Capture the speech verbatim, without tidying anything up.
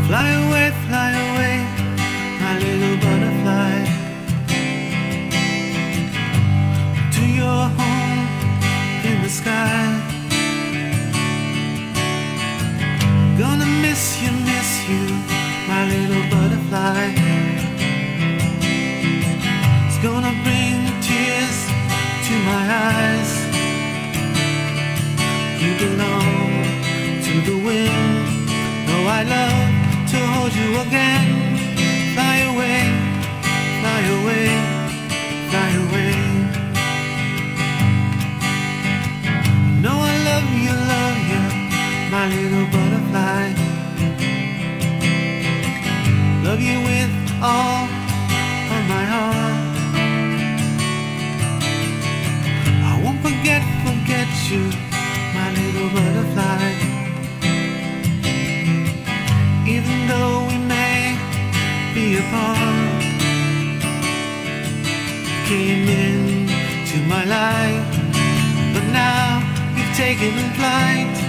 Fly away, fly away, my little butterfly, to your home in the sky. Gonna miss you, miss you, my little butterfly. It's gonna bring tears to my eyes. You belong to the wind, though I love to hold you again. Fly away, fly away, fly away. No, I love you, love you, my little butterfly. Love you with all of my heart. I won't forget, forget you, my little butterfly. Even though we may be apart, you came into my life, but now you've taken flight.